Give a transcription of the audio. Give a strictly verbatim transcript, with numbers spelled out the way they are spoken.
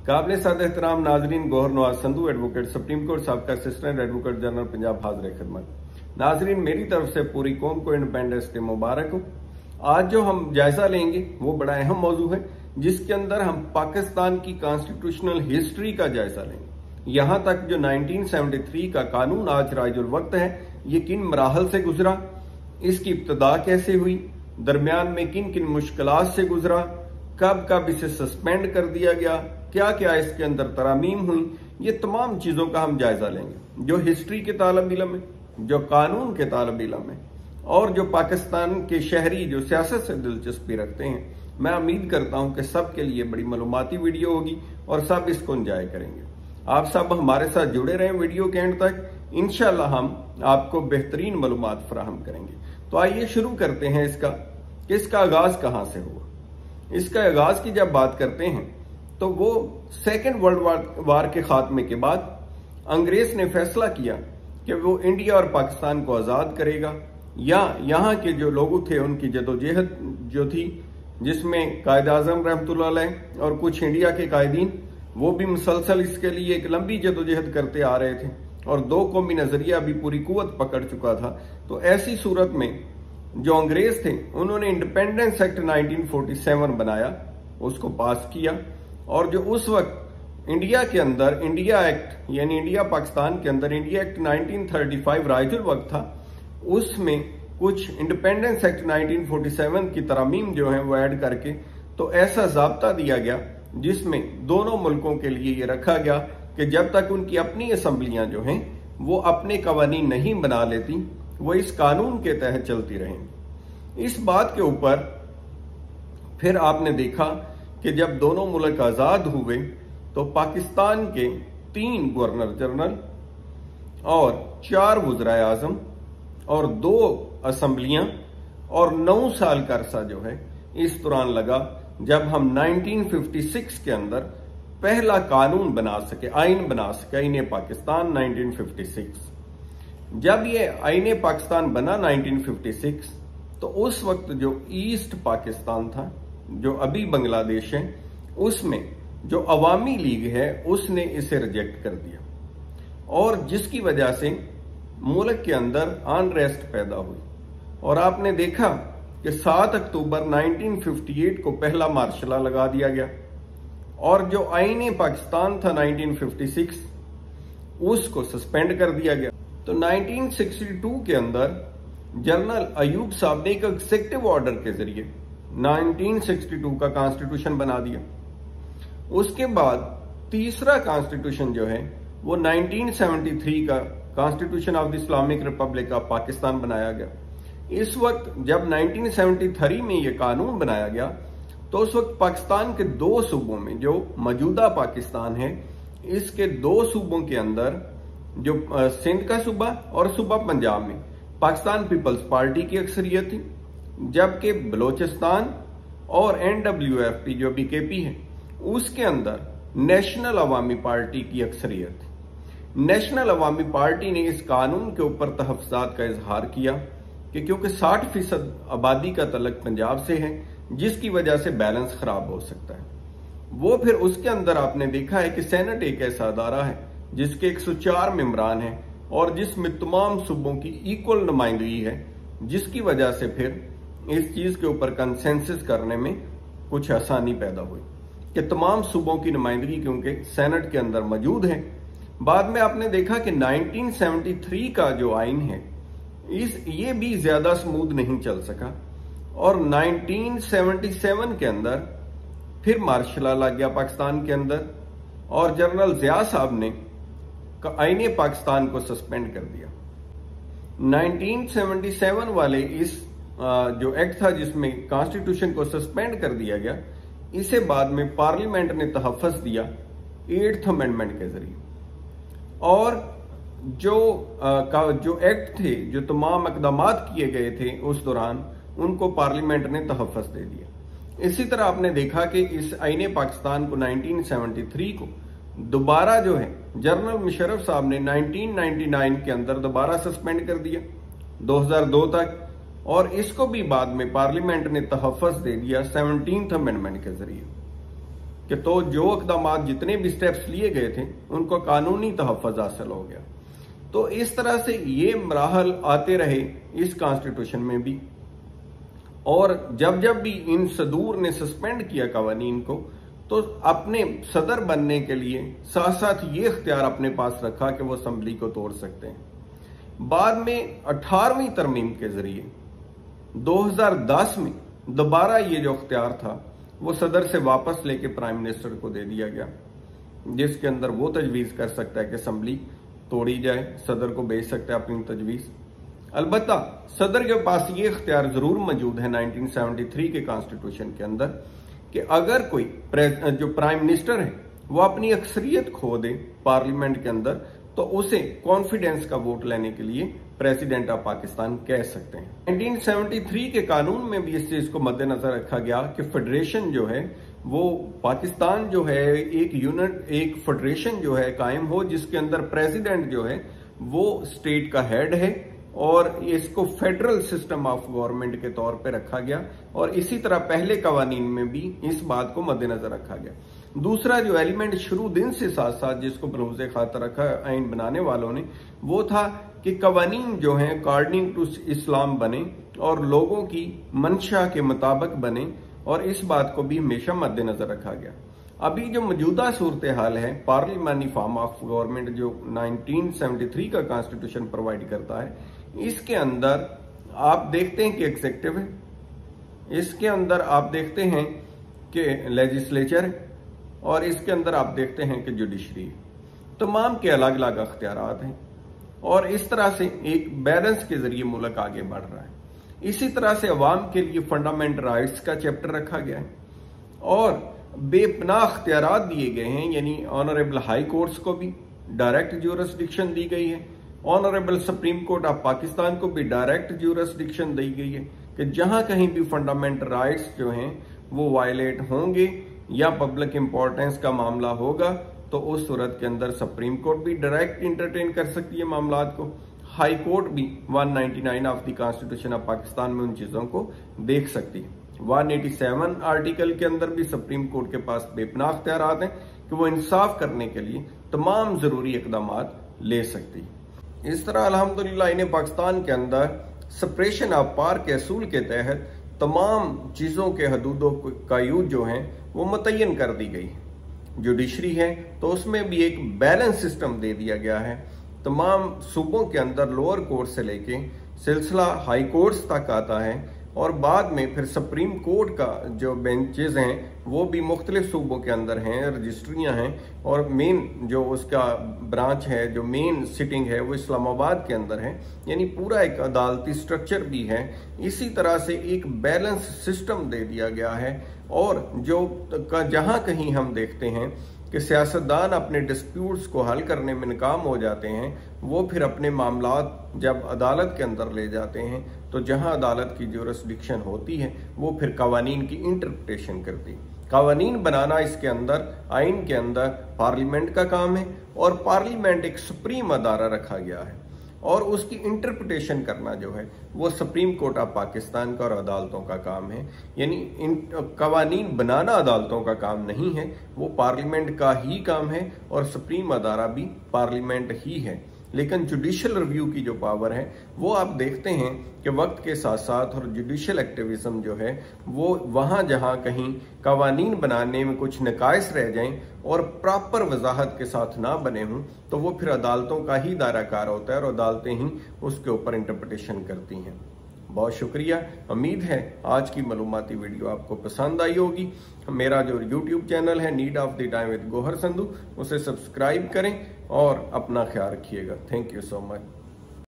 काबिल साद एहतराम नाजरीन, Gauhar Nawaz Sandhu advocate supreme court साबका असिस्टेंट एडवोकेट जनरल पंजाब हाजिर खिदमत। नाजरीन, मेरी तरफ से पूरी कौम को इंडिपेंडेंस डे मुबारक हो। आज जो हम जायजा लेंगे वो बड़ा अहम मौजू है, जिसके अंदर हम पाकिस्तान की कॉन्स्टिट्यूशनल हिस्ट्री का जायजा लेंगे। यहां तक जो नाइनटीन सेवेंटी थ्री का कानून आज राजुल वक्त है, ये किन मराहल से गुजरा, इसकी इब्तदा कैसे हुई, दरमियान में किन किन मुश्किलात से गुजरा, कब कब इसे सस्पेंड कर दिया गया, क्या क्या इसके अंदर तरामीम हुई, ये तमाम चीजों का हम जायजा लेंगे। जो हिस्ट्री के तालिब इल्म है, जो कानून के तालिब इल्म है और जो पाकिस्तान के शहरी जो सियासत से दिलचस्पी रखते हैं, मैं उम्मीद करता हूं कि सब के लिए बड़ी मालूमाती वीडियो होगी और सब इसको एंजॉय करेंगे। आप सब हमारे साथ जुड़े रहें वीडियो के एंड तक, इंशाल्लाह हम आपको बेहतरीन मालूमात फराहम करेंगे। तो आइए शुरू करते हैं इसका कि इसका आगाज कहां से हुआ। इसका आगाज की जब बात करते हैं तो वो सेकेंड वर्ल्ड वार के खात्मे के बाद अंग्रेज ने फैसला किया कि वो इंडिया और पाकिस्तान को आजाद करेगा, या यहाँ के जो लोग थे उनकी जदोजहद जो थी, जिसमें कायद आजम रहमतुल्लाह अलैह और कुछ इंडिया के कायदीन, वो भी मुसलसल इसके लिए एक लंबी जदोजहद करते आ रहे थे और दो कौमी नजरिया भी पूरी कुव्वत पकड़ चुका था। तो ऐसी सूरत में जो अंग्रेज थे उन्होंने independence act nineteen forty seven बनाया, उसको पास किया, और जो उस वक्त इंडिया के अंदर इंडिया एक्ट यानी इंडिया पाकिस्तान के अंदर India act nineteen thirty five राजुल वक्त था, उसमें कुछ independence act nineteen forty seven की तरमीम जो है वो ऐड करके तो ऐसा जाब्ता दिया गया जिसमें दोनों मुल्कों के लिए ये रखा गया कि जब तक उनकी अपनी असम्बलियां जो हैं वो अपने कवानीन नहीं बना लेती, वो इस कानून के तहत चलती रहेंगी। इस बात के ऊपर फिर आपने देखा कि जब दोनों मुल्क आजाद हुए तो पाकिस्तान के तीन गवर्नर जनरल और चार वज़राए आजम और दो असम्बलियां और नौ साल का अरसा जो है इस दौरान लगा, जब हम नाइनटीन फिफ्टी सिक्स के अंदर पहला कानून बना सके, आइन बना सके, आइन पाकिस्तान नाइनटीन फिफ्टी सिक्स। जब ये आइन पाकिस्तान बना नाइनटीन फिफ्टी सिक्स, तो उस वक्त जो ईस्ट पाकिस्तान था, जो अभी बांग्लादेश है, उसमें जो अवामी लीग है उसने इसे रिजेक्ट कर दिया, और जिसकी वजह से मुल्क के अंदर अनरेस्ट पैदा हुई। और आपने देखा कि सात अक्टूबर नाइनटीन फिफ्टी एट को पहला मार्शल लगा दिया गया, और जो आईन पाकिस्तान था नाइनटीन फिफ्टी सिक्स उसको सस्पेंड कर दिया गया। तो नाइनटीन सिक्सटी टू के अंदर जनरल अयूब साहब ने एक एग्जीक्यूटिव ऑर्डर के जरिए नाइनटीन सिक्सटी टू का कॉन्स्टिट्यूशन बना दिया। उसके बाद तीसरा कॉन्स्टिट्यूशन जो है वो नाइनटीन सेवेंटी थ्री का constitution of the Islamic republic of Pakistan बनाया गया। इस वक्त जब नाइनटीन सेवेंटी थ्री में ये कानून बनाया गया तो उस वक्त पाकिस्तान के दो सूबों में, जो मौजूदा पाकिस्तान है, इसके दो सूबों के अंदर जो सिंध का सूबा और सूबा पंजाब में पाकिस्तान पीपल्स पार्टी की अक्सरियत थी, जबकि बलोचिस्तान और एनडब्ल्यूएफपी जो बीकेपी है उसके अंदर नेशनल अवामी पार्टी की अक्सरियत थी। नेशनल अवामी पार्टी ने इस कानून के ऊपर तहफ्फुज़ात का इजहार किया कि क्योंकि साठ फीसद आबादी का तलक पंजाब से है, जिसकी वजह से बैलेंस खराब हो सकता है। वो फिर उसके अंदर आपने देखा है कि सेनेट एक ऐसा अदारा है जिसके एक सौ चार मेंबरान हैं और जिसमें तमाम सूबों की इक्वल नुमाइंदगी है, जिसकी वजह से फिर इस चीज के ऊपर कंसेंसस करने में कुछ आसानी पैदा हुई कि तमाम सूबों की नुमाइंदगी क्योंकि सेनेट के अंदर मौजूद है। बाद में आपने देखा कि नाइनटीन सेवेंटी थ्री का जो आइन है इस ये भी ज्यादा स्मूथ नहीं चल सका, और नाइनटीन सेवेंटी सेवन के अंदर फिर मार्शल लॉ लग गया पाकिस्तान के अंदर, और जनरल जिया साहब ने आईने पाकिस्तान को सस्पेंड कर दिया। नाइनटीन सेवेंटी सेवन वाले इस जो एक्ट था जिसमें कॉन्स्टिट्यूशन को सस्पेंड कर दिया गया, इसे बाद में पार्लियामेंट ने तहफ़्फ़ुज़ दिया एट्थ अमेंडमेंट के जरिए, और जो आ, जो एक्ट थे, जो तमाम इक़दामात किए गए थे उस दौरान, उनको पार्लियामेंट ने तहफ़्फ़ुज़ दे दिया। इसी तरह आपने देखा कि इस आईन पाकिस्तान को नाइनटीन सेवेंटी थ्री को दोबारा जो है जनरल मुशर्रफ साहब ने नाइनटीन नाइंटी नाइन के अंदर दोबारा सस्पेंड कर दिया दो हज़ार दो तक, और इसको भी बाद में पार्लियामेंट ने तहफ़्फ़ुज़ दे दिया सेवनटीन्थ अमेंडमेंट के जरिए कि तो जो इक़दाम जितने भी स्टेप्स लिए गए थे उनको कानूनी तहफ़्फ़ुज़ हासिल हो गया। तो इस तरह से ये मराहल आते रहे इस कॉन्स्टिट्यूशन में भी, और जब जब भी इन सदूर ने सस्पेंड किया कवानीन को तो अपने सदर बनने के लिए साथ साथ ये इख्तियार अपने पास रखा कि वो असम्बली को तोड़ सकते हैं। बाद में अठारहवीं तरमीम के जरिए दो हज़ार दस में दोबारा ये जो इख्तियार था वो सदर से वापस लेके प्राइम मिनिस्टर को दे दिया गया, जिसके अंदर वो तजवीज़ कर सकता है कि असम्बली तोड़ी जाए, सदर को भेज सकता है अपनी तजवीज़। अलबत्ता सदर के पास ये इख्तियार जरूर मौजूद है नाइनटीन सेवेंटी थ्री के कॉन्स्टिट्यूशन के अंदर कि अगर कोई जो प्राइम मिनिस्टर है वो अपनी अक्सरियत खो दे पार्लियामेंट के अंदर तो उसे कॉन्फिडेंस का वोट लेने के लिए प्रेसिडेंट ऑफ पाकिस्तान कह सकते हैं। नाइनटीन सेवेंटी थ्री के कानून में भी इस चीज को मद्देनजर रखा गया कि फेडरेशन जो है वो पाकिस्तान जो है एक यूनिट एक फेडरेशन जो है कायम हो जिसके अंदर प्रेसिडेंट जो है वो स्टेट का हेड है और इसको फेडरल सिस्टम ऑफ गवर्नमेंट के तौर पे रखा गया, और इसी तरह पहले कवानीन में भी इस बात को मद्देनजर रखा गया। दूसरा जो एलिमेंट शुरू दिन से साथ साथ जिसको बरूज़े खातर रखा आइन बनाने वालों ने वो था कि कवानीन जो हैं अकॉर्डिंग टू इस्लाम बने और लोगों की मंशा के मुताबिक बने, और इस बात को भी हमेशा मद्देनजर रखा गया। अभी जो मौजूदा सूरत हाल है पार्लियामानी फॉर्म ऑफ गवर्नमेंट जो नाइनटीन सेवेंटी थ्री का कॉन्स्टिट्यूशन प्रोवाइड करता है, इसके अंदर आप देखते हैं कि एग्जीक्यूटिव है, इसके अंदर आप देखते हैं कि लेजिस्लेचर है, और इसके अंदर आप देखते हैं कि जुडिशरी है। तमाम के अलग अलग अख्तियारात हैं और इस तरह से एक बैलेंस के जरिए मुल्क आगे बढ़ रहा है। इसी तरह से अवाम के लिए फंडामेंटल राइट्स का चैप्टर रखा गया है और बेपनाह अख्तियारात दिए गए हैं, यानी ऑनरेबल हाई कोर्ट्स को भी डायरेक्ट ज्यूरिसडिक्शन दी गई है, honourable supreme court of Pakistan को भी डायरेक्ट ज्यूरिसडिक्शन दी गई है कि जहां कहीं भी फंडामेंटल राइट्स जो हैं वो वायलेट होंगे या पब्लिक इंपॉर्टेंस का मामला होगा तो उस सूरत के अंदर सुप्रीम कोर्ट भी डायरेक्ट इंटरटेन कर सकती है मामलात को, हाई कोर्ट भी one ninety nine of the constitution of Pakistan में उन चीजों को देख सकती है। वन एटी सेवन आर्टिकल के अंदर भी सुप्रीम कोर्ट के पास बेपनाह अख्तियारात हैं कि वो इंसाफ करने के लिए तमाम जरूरी इकदाम ले सकती है। इस तरह अल्हम्दुलिल्लाह इन्हें पाकिस्तान के अंदर सेपरेशन ऑफ पावर के असूल के तहत तमाम चीजों के हदूदों का यूज जो है वो मुतय्यन कर दी गई। जुडिशरी है तो उसमें भी एक बैलेंस सिस्टम दे दिया गया है। तमाम सूबों के अंदर लोअर कोर्ट से लेके सिलसिला हाई कोर्ट्स तक आता है और बाद में फिर सुप्रीम कोर्ट का जो बेंचेस हैं वो भी मुख्तलिफ सूबों के अंदर हैं, रजिस्ट्रियाँ हैं, और मेन जो उसका ब्रांच है जो मेन सिटिंग है वो इस्लामाबाद के अंदर है, यानी पूरा एक अदालती स्ट्रक्चर भी है। इसी तरह से एक बैलेंस सिस्टम दे दिया गया है और जो जहाँ कहीं हम देखते हैं कि सियासतदान अपने डिस्प्यूट्स को हल करने में नाकाम हो जाते हैं वो फिर अपने मामलात जब अदालत के अंदर ले जाते हैं तो जहां अदालत की ज्यूरिसडिक्शन होती है वो फिर कवानीन की इंटरप्रिटेशन करती है। कवानीन बनाना इसके अंदर आइन के अंदर पार्लियामेंट का काम है और पार्लियामेंट एक सुप्रीम अदारा रखा गया है और उसकी इंटरप्रिटेशन करना जो है वो सुप्रीम कोर्ट ऑफ पाकिस्तान का और अदालतों का काम है। यानी इन कवानीन बनाना अदालतों का काम नहीं है, वो पार्लियामेंट का ही काम है और सुप्रीम अदारा भी पार्लियामेंट ही है। लेकिन जुडिशल रिव्यू की जो पावर है वो आप देखते हैं कि वक्त के साथ साथ और जुडिशल एक्टिविज्म जो है वो वहाँ जहाँ कहीं कवानीन बनाने में कुछ नकाइस रह जाएं और प्रॉपर वजाहत के साथ ना बने हों तो वो फिर अदालतों का ही दायरा कार होता है और अदालतें ही उसके ऊपर इंटरप्रिटेशन करती हैं। बहुत शुक्रिया। उम्मीद है आज की मालूमाती वीडियो आपको पसंद आई होगी। मेरा जो यूट्यूब चैनल है need of the time with Gauhar Sandhu उसे सब्सक्राइब करें और अपना ख्याल रखिएगा। Thank you so much.